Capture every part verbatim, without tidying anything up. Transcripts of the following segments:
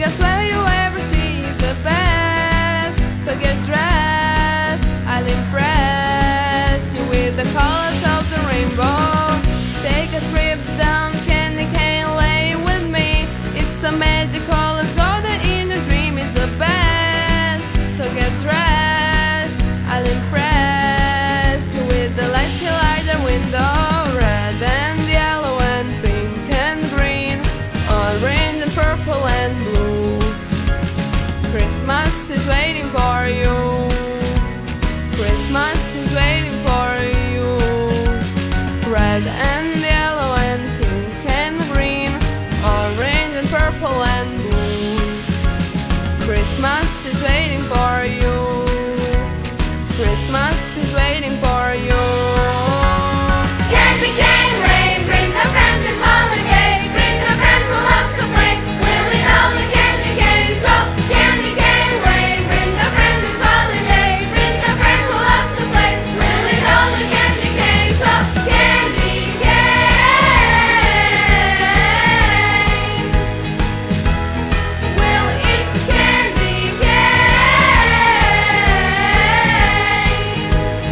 I swear you ever see is the best. So get dressed, I'll impress you with the colors of the rainbow. Take a trip down candy cane lane with me. It's so magical, let's go there in a dream. It's the best. So get dressed, I'll impress you with the lights till light the window. Red and yellow and pink and green, orange and purple and blue. Christmas is waiting for you. Christmas is waiting for you. Red and yellow and pink and green, orange and purple and blue. Christmas is waiting for you. Christmas is waiting for you. Candy cane rain, bring a friend this holiday. Bring a friend who loves to play. We'll eat all the candy canes. So candy cane rain, bring a friend this holiday. Bring a friend who loves to play. We'll eat all the candy canes. So candy canes. We'll eat candy canes.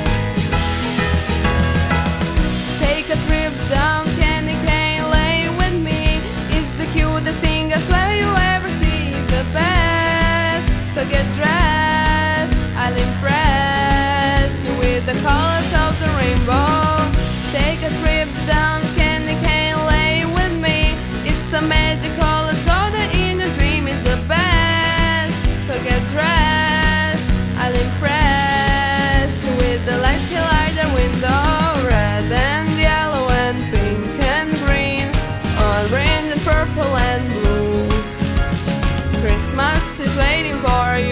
Take a trip down candy cane lane with me. It's the cutest thing I swear you ever see. It's the best. So get dressed, I'll impress you with the colors of the rainbow. Take a trip down candy cane lane with me. It's so magical, let's go there in a dream. It's the best. So get dressed, I'll impress you with the lights till light the window. Red and yellow and pink and green, orange and purple and blue. Christmas is waiting for you.